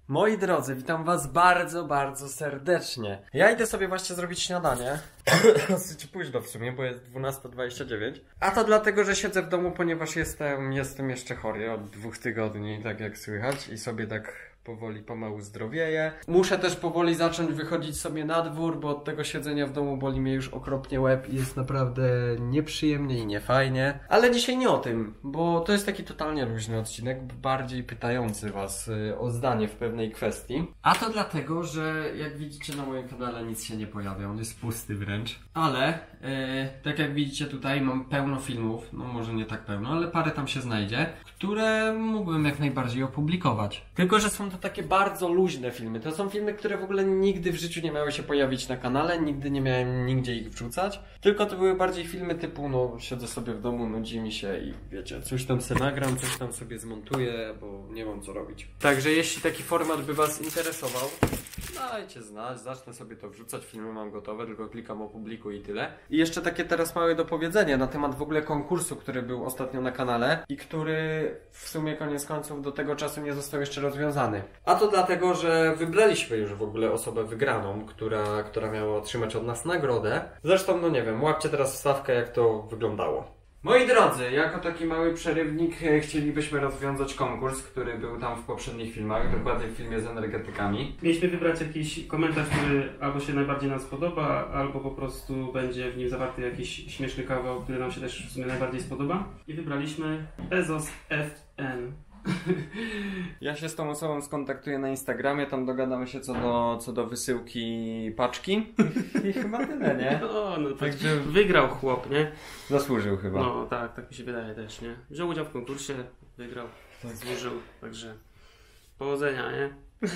Moi drodzy, witam was bardzo, bardzo serdecznie. Ja idę sobie właśnie zrobić śniadanie. Dosyć późno w sumie, bo jest 12:29. A to dlatego, że siedzę w domu, ponieważ jestem jeszcze chory od 2 tygodni, tak jak słychać. I sobie tak powoli, pomału zdrowieję. Muszę też powoli zacząć wychodzić sobie na dwór, bo od tego siedzenia w domu boli mnie już okropnie łeb i jest naprawdę nieprzyjemnie i niefajnie. Ale dzisiaj nie o tym, bo to jest taki totalnie luźny odcinek, bardziej pytający was o zdanie w pewnej kwestii. A to dlatego, że jak widzicie na moim kanale nic się nie pojawia, on jest pusty wręcz. Ale, tak jak widzicie tutaj mam pełno filmów, no może nie tak pełno, ale parę tam się znajdzie, które mógłbym jak najbardziej opublikować. Tylko, że są to takie bardzo luźne filmy. To są filmy, które w ogóle nigdy w życiu nie miały się pojawić na kanale, nigdy nie miałem nigdzie ich wrzucać. Tylko to były bardziej filmy typu, no siedzę sobie w domu, nudzi mi się i wiecie, coś tam sobie nagram, coś tam sobie zmontuję, bo nie mam co robić. Także jeśli taki format by was interesował, dajcie znać, zacznę sobie to wrzucać, filmy mam gotowe, tylko klikam opublikuj i tyle. I jeszcze takie teraz małe dopowiedzenie na temat w ogóle konkursu, który był ostatnio na kanale i który w sumie koniec końców do tego czasu nie został jeszcze rozwiązany. A to dlatego, że wybraliśmy już w ogóle osobę wygraną, która miała otrzymać od nas nagrodę. Zresztą, no nie wiem, łapcie teraz wstawkę, jak to wyglądało. Moi drodzy, jako taki mały przerywnik chcielibyśmy rozwiązać konkurs, który był tam w poprzednich filmach, dokładnie w filmie z energetykami. Mieliśmy wybrać jakiś komentarz, który albo się najbardziej nam spodoba, albo po prostu będzie w nim zawarty jakiś śmieszny kawał, który nam się też w sumie najbardziej spodoba. I wybraliśmy Bezos FN. Ja się z tą osobą skontaktuję na Instagramie, tam dogadamy się co do wysyłki paczki i chyba tyle, nie? No także wygrał chłop, nie? Zasłużył chyba. No tak mi się wydaje też, nie? Wziął udział w konkursie, wygrał, zasłużył, także powodzenia, nie?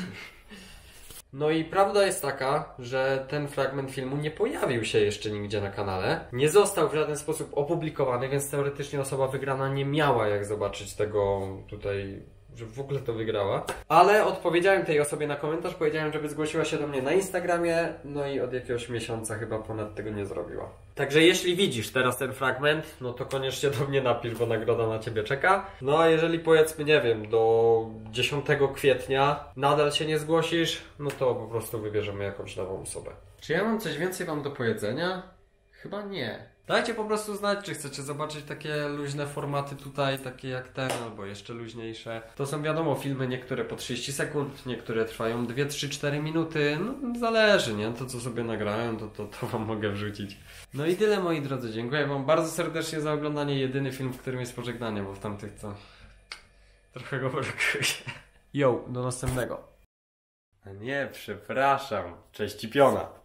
No i prawda jest taka, że ten fragment filmu nie pojawił się jeszcze nigdzie na kanale. Nie został w żaden sposób opublikowany, więc teoretycznie osoba wygrana nie miała jak zobaczyć tego tutaj, że w ogóle to wygrała. Ale odpowiedziałem tej osobie na komentarz, powiedziałem, żeby zgłosiła się do mnie na Instagramie, no i od jakiegoś miesiąca chyba ponad tego nie zrobiła. Także jeśli widzisz teraz ten fragment, no to koniecznie do mnie napisz, bo nagroda na ciebie czeka. No a jeżeli powiedzmy, nie wiem, do 10 kwietnia nadal się nie zgłosisz, no to po prostu wybierzemy jakąś nową osobę. Czy ja mam coś więcej wam do powiedzenia? Chyba nie. Dajcie po prostu znać, czy chcecie zobaczyć takie luźne formaty tutaj, takie jak ten, albo jeszcze luźniejsze. To są wiadomo filmy, niektóre po 30 sekund, niektóre trwają 2, 3, 4 minuty. No zależy, nie? To co sobie nagrałem, to wam mogę wrzucić. No i tyle, moi drodzy. Dziękuję wam bardzo serdecznie za oglądanie. Jedyny film, w którym jest pożegnanie, bo w tamtych to trochę go brakuje. Yo, do następnego. A nie, przepraszam. Cześć i piona.